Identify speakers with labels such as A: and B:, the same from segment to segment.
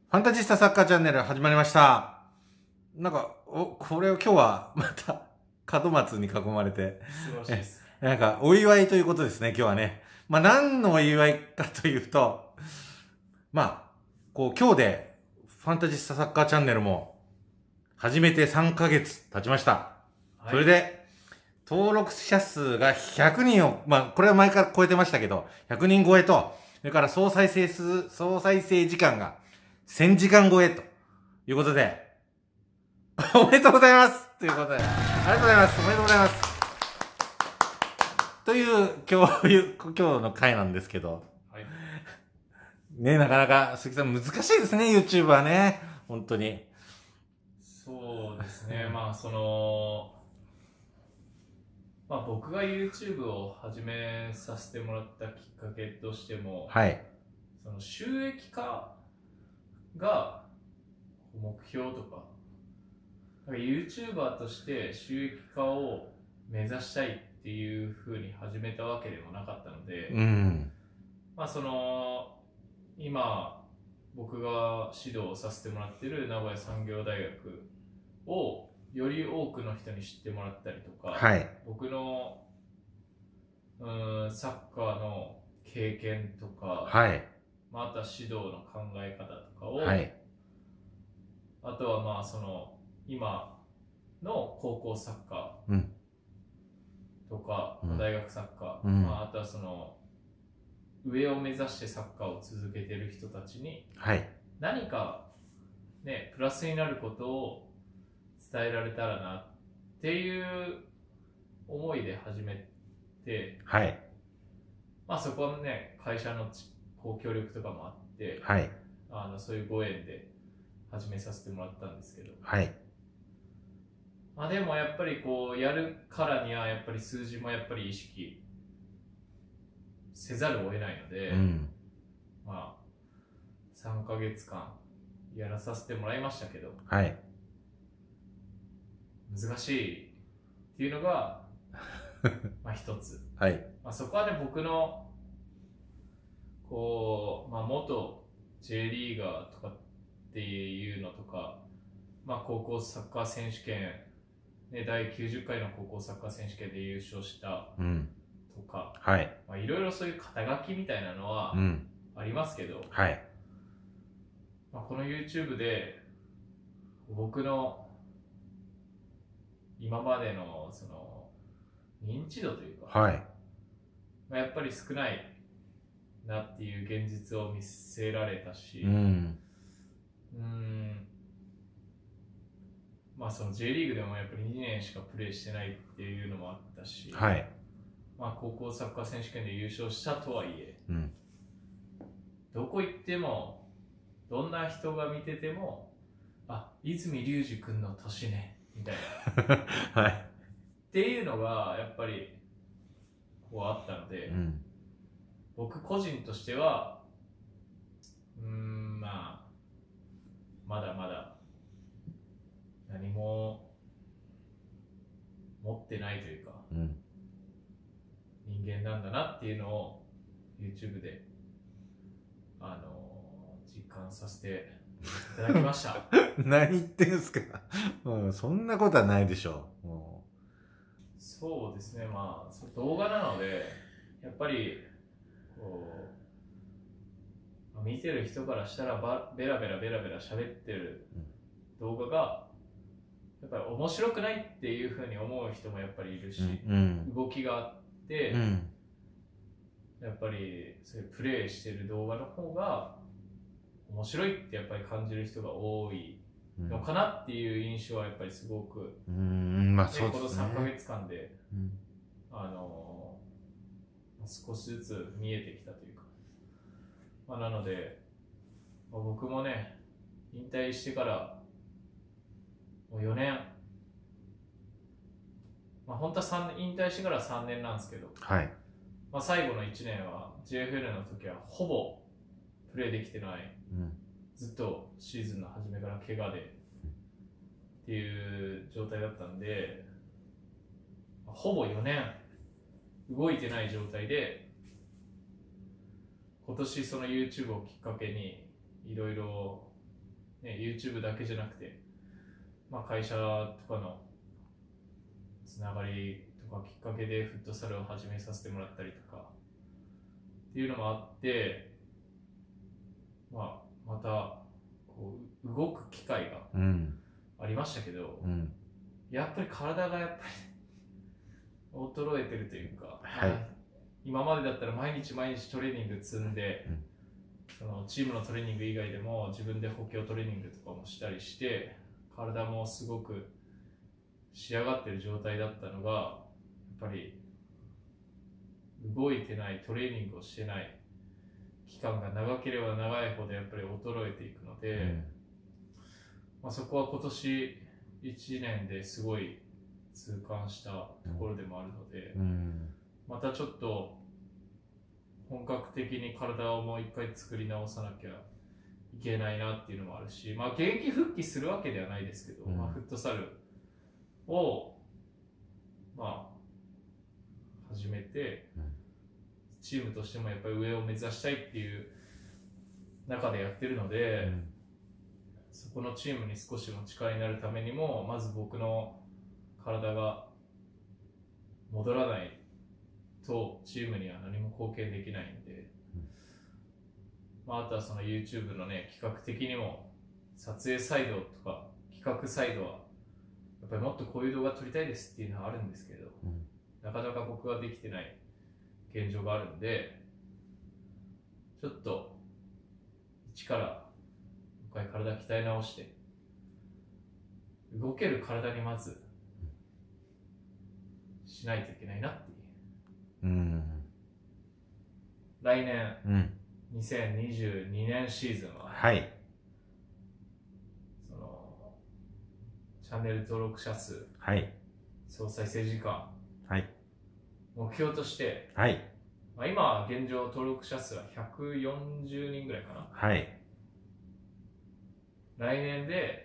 A: ファンタジスタサッカーチャンネル始まりました。なんか、これを今日はまた門松に囲まれて、
B: 素晴らしいです。
A: なんかお祝いということですね、今日はね。何のお祝いかというと、今日でファンタジスタサッカーチャンネルも始めて3ヶ月経ちました。
B: はい、
A: それで、登録者数が100人を、これは前から超えてましたけど、100人超えと、それから総再生時間が1000時間超えということで、おめでとうございますということで、ありがとうございます。おめでとうございます。という今日の回なんですけど、
B: はい、
A: ね、なかなか鈴木さん難しいですね、YouTube はね。本当に。
B: そうですね。僕が YouTube を始めさせてもらったきっかけとしても、
A: はい。
B: その収益化が目標とか、YouTuber として収益化を目指したいっていう風に始めたわけでもなかったので、今僕が指導させてもらっている名古屋産業大学をより多くの人に知ってもらったりとか、
A: はい。
B: 僕のサッカーの経験とか、
A: はい。
B: あとは指導の考え方とかを、
A: はい。
B: あとは今の高校サッカーとか、大学サッカー、あとは上を目指してサッカーを続けている人たちに、何かね、プラスになることを伝えられたらなっていう思いで始めて、そこはね、会社の協力とかもあって、そういうご縁で始めさせてもらったんですけど、でもやっぱりやるからにはやっぱり数字もやっぱり意識せざるを得ないので、3ヶ月間やらさせてもらいましたけど、難しいっていうのが一つ、そこはね、僕の元 J リーガーとかっていうのとか、高校サッカー選手権、ね、第90回の高校サッカー選手権で優勝したとか、いろいろそういう肩書きみたいなのはありますけど、この YouTube で僕の今までのその認知度というか、やっぱり少ないなっていう現実を見せられたし、その J リーグでもやっぱり2年しかプレーしてないっていうのもあったし、高校サッカー選手権で優勝したとはいえ、どこ行ってもどんな人が見てても、泉隆二君の年ねみたいなっていうのがやっぱりあったので、僕個人としてはまだまだ何も持ってないというか、人間なんだなっていうのを YouTube で実感させていただきました。
A: 何言ってんすかそんなことはないでしょう。
B: そうですね、動画なのでやっぱり見てる人からしたらベラベラ喋ってる動画がやっぱり面白くないっていうふうに思う人もやっぱりいるし、動きがあって、やっぱりそういうプレイしてる動画の方が面白いってやっぱり感じる人が多いのかなっていう印象はやっぱりすごく、この3ヶ月間で、少しずつ見えてきたというか、なので、僕もね、引退してからもう4年、本当は引退してから3年なんですけど、最後の1年は JFL の時はほぼプレーできてない、ずっとシーズンの初めから怪我でっていう状態だったんで、ほぼ4年動いてない状態で、今年その YouTube をきっかけにいろいろね、YouTube だけじゃなくて、まあ、会社とかのつながりとかきっかけでフットサルを始めさせてもらったりとかっていうのもあって、まあ、またこう動く機会がありましたけど、やっぱり体がやっぱり衰えてるというか、
A: はい、
B: 今までだったら毎日毎日トレーニング積んで、そのチームのトレーニング以外でも自分で補強トレーニングとかもしたりして体もすごく仕上がってる状態だったのが、やっぱり動いてないトレーニングをしてない期間が長ければ長いほどやっぱり衰えていくので、まあ、そこは今年1年ですごい痛感したところでもあるので、またちょっと本格的に体をもう一回作り直さなきゃいけないなっていうのもあるし、まあ現役復帰するわけではないですけど、まあフットサルをまあ始めて、チームとしてもやっぱり上を目指したいっていう中でやってるので、そこのチームに少しも力になるためにも、まず僕の体が戻らないとチームには何も貢献できないんで、まあ、あとはその YouTube のね、企画的にも撮影サイドとか企画サイドはやっぱりもっとこういう動画撮りたいですっていうのはあるんですけど、なかなか僕はできてない現状があるんで、ちょっと一からもう一回体鍛え直して動ける体にまずしないといけないなっていう。来年、2022年シーズンは、
A: はい、
B: そのチャンネル登録者数、
A: はい、
B: 総再生時間、
A: はい、
B: 目標として、
A: はい、
B: まあ、今現状登録者数は140人ぐらいかな。
A: はい、
B: 来年で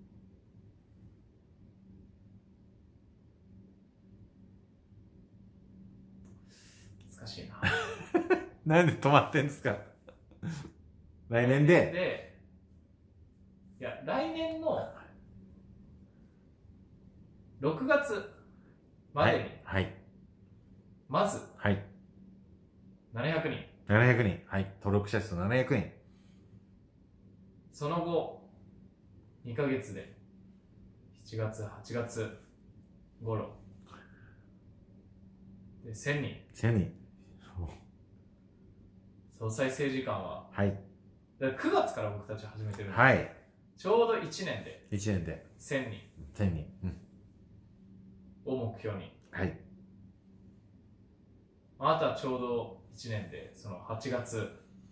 B: 難しいな。
A: なんで止まってんですか。来年で、
B: いや、来年の6月までに、
A: はい、
B: まず、
A: はい、
B: 700人。
A: 700人。はい、登録者数700人。
B: その後、2ヶ月で、7月、8月頃、で、1000人。
A: 1000人。
B: 総再生時間は、
A: はい。
B: だから9月から僕たち始めてるんで、
A: はい。
B: ちょうど1年で、
A: 1年で。
B: 1000人。
A: 1000人。
B: を目標に。
A: はい。
B: あなたはちょうど1年で、その8月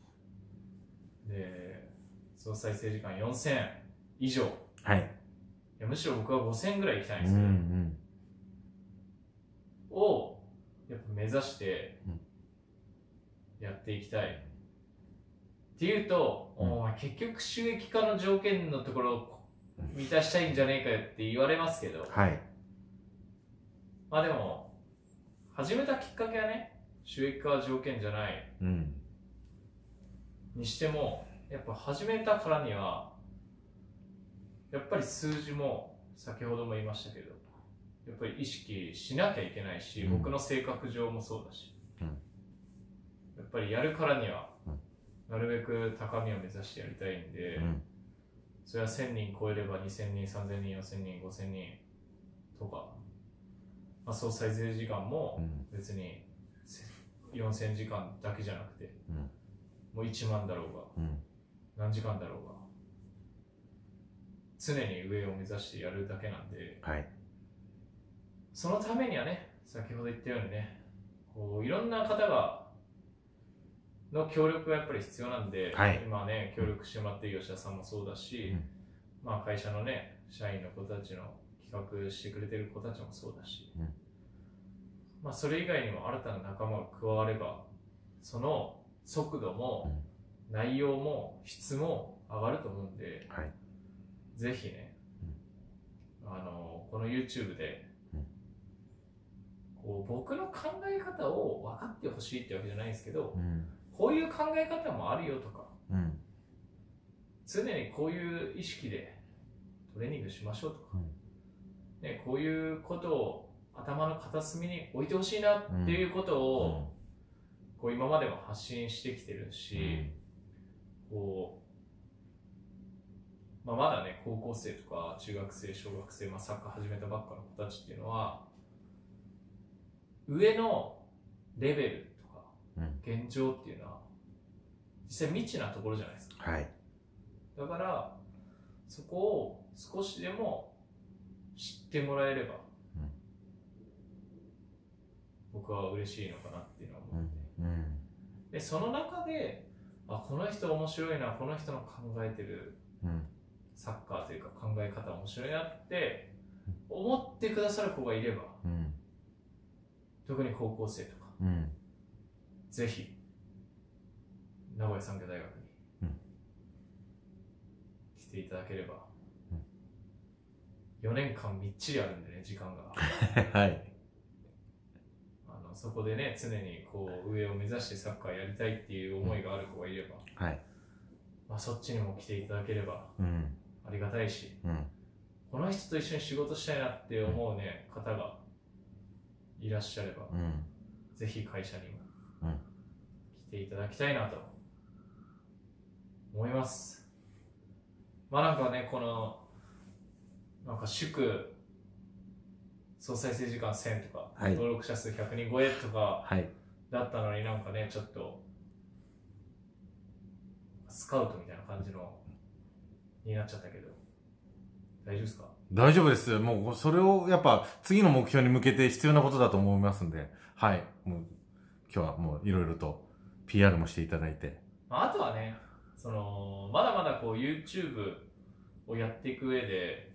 B: で、総再生時間4000以上。
A: はい。
B: いやむしろ僕は5000ぐらい行きたいんですけど、をやっぱ目指してやっていきたい。っていうと、お前結局収益化の条件のところを満たしたいんじゃねえかよって言われますけど、
A: はい。
B: まあでも、始めたきっかけはね、収益化は条件じゃない。にしても、やっぱ始めたからには、やっぱり数字も先ほども言いましたけど、やっぱり意識しなきゃいけないし、僕の性格上もそうだし、やっぱりやるからには、なるべく高みを目指してやりたいんで、それは1000人超えれば2000人、3000人、4000人、5000人とか、まあ、総再生時間も別に4000時間だけじゃなくて、もう1万だろうが、何時間だろうが、常に上を目指してやるだけなんで、
A: はい、
B: そのためにはね、先ほど言ったようにね、こういろんな方がの協力がやっぱり必要なんで、
A: はい、
B: 今ね、協力してもらっている吉田さんもそうだし、まあ会社のね、社員の子たちの企画してくれてる子たちもそうだし、まあそれ以外にも新たな仲間が加われば、その速度も内容も質も上がると思うんで、
A: はい、
B: ぜひね、この YouTube で、こう僕の考え方を分かってほしいってわけじゃないんですけど、こういう考え方もあるよとか、 常にこういう意識でトレーニングしましょうとか、ね、こういうことを頭の片隅に置いてほしいなっていうことを、こう今までも発信してきてるし、こう、まだね、高校生とか中学生、小学生、サッカー始めたばっかの子たちっていうのは、上のレベルとか現状っていうのは実際未知なところじゃないですか。だからそこを少しでも知ってもらえれば、僕は嬉しいのかなっていうのは思って、でその中でこの人面白いな、この人の考えてるサッカーというか考え方面白いなって思ってくださる子がいれば、特に高校生とか、ぜひ名古屋産業大学に来ていただければ、4年間みっちりあるんでね、時間がそこでね、常にこう上を目指してサッカーやりたいっていう思いがある子がいれば、そっちにも来ていただければありがたいし、この人と一緒に仕事したいなって思うね、方がいらっしゃれば、ぜひ会社にも来ていただきたいなと思います。なんかね、このなんか祝総再生時間1000とか、登録者数100人超えとかだったのに、なんかね、ちょっとスカウトみたいな感じのになっちゃったけど、大丈夫ですか？
A: 大丈夫です。もうそれをやっぱ次の目標に向けて必要なことだと思いますんで、もう今日はもういろいろと PR もしていただいて、
B: あとはね、まだまだこう YouTube をやっていく上で、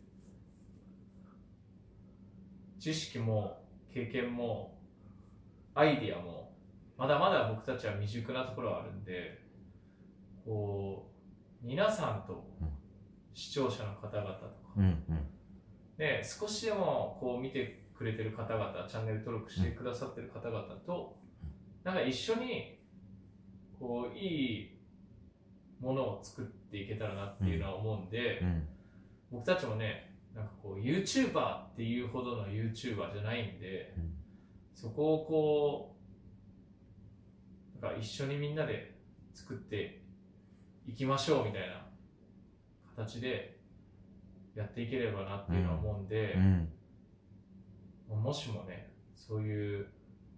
B: 知識も経験もアイディアもまだまだ僕たちは未熟なところがあるんで、こう皆さんと視聴者の方々とか、ね、少しでもこう見てくれてる方々、チャンネル登録してくださってる方々と、なんか一緒にこういいものを作っていけたらなっていうのは思うんで、僕たちもね、なんかこう YouTuber っていうほどの YouTuber じゃないんで、そこをこうなんか一緒にみんなで作っていきましょうみたいな形でやっていければなっていうのは思うんで、もしもね、そういう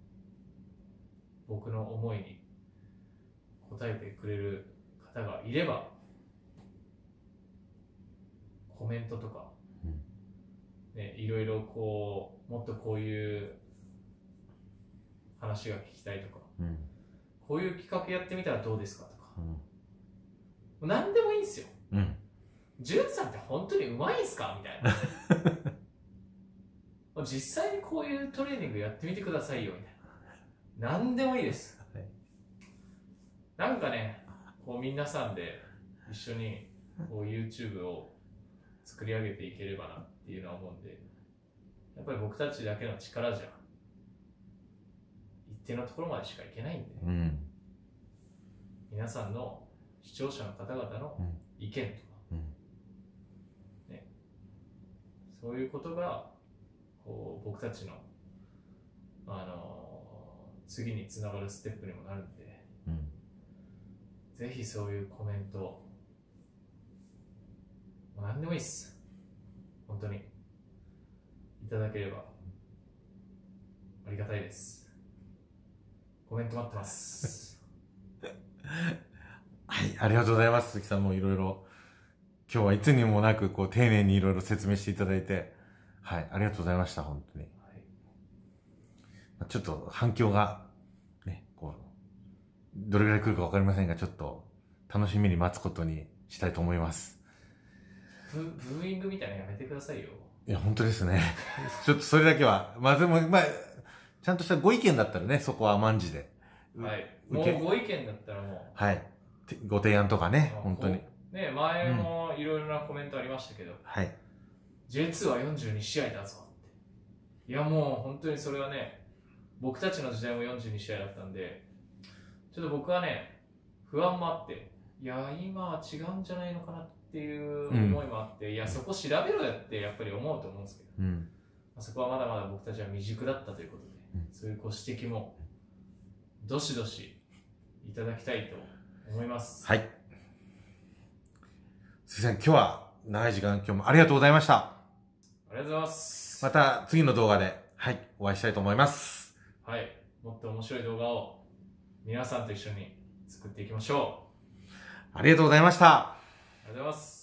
B: 僕の思いに応えてくれる方がいれば、コメントとか、いろいろこうもっとこういう話が聞きたいとか、こういう企画やってみたらどうですかとか、何でもいいんですよ。ジュンさんって本当にうまいんすかみたいな実際にこういうトレーニングやってみてくださいよみたいな、何でもいいです。なんかね、こう皆さんで一緒にこう YouTube を作り上げていければなっていうのは思うんで、やっぱり僕たちだけの力じゃ一定のところまでしかいけないんで、皆さんの視聴者の方々の意見とか、ね、そういうことがこう僕たちの、次につながるステップにもなるんで、ぜひそういうコメント、何でもいいっす、本当にいただければありがたいです。コメント待ってます
A: ありがとうございます。鈴木さんもいろいろ今日はいつにもなくこう丁寧にいろいろ説明していただいて、ありがとうございました。本当に、ちょっと反響がね、こうどれぐらい来るか分かりませんが、ちょっと楽しみに待つことにしたいと思います。
B: ブーイングみたいなのやめてくださいよ。
A: いや本当ですねちょっとそれだけはでもちゃんとしたご意見だったらね、そこは甘んじで、
B: もうご意見だったらもう
A: ご提案とかね、本当に
B: ね、前もいろいろなコメントありましたけど、J2 は42試合だぞって。いやもう本当にそれはね、僕たちの時代も42試合だったんで、ちょっと僕はね、不安もあって、 いや、今は違うんじゃないのかなっていう思いもあって、いや、そこ調べろよってやっぱり思うと思うんですけど、そこはまだまだ僕たちは未熟だったということで、そういうご指摘もどしどしいただきたいと思います。
A: はい。すいません、今日は長い時間、今日もありがとうございました。
B: ありがとうございます。
A: また次の動画で、はい、お会いしたいと思います。
B: はい。もっと面白い動画を皆さんと一緒に作っていきましょう。
A: ありがとうございました。
B: ありがとうございます。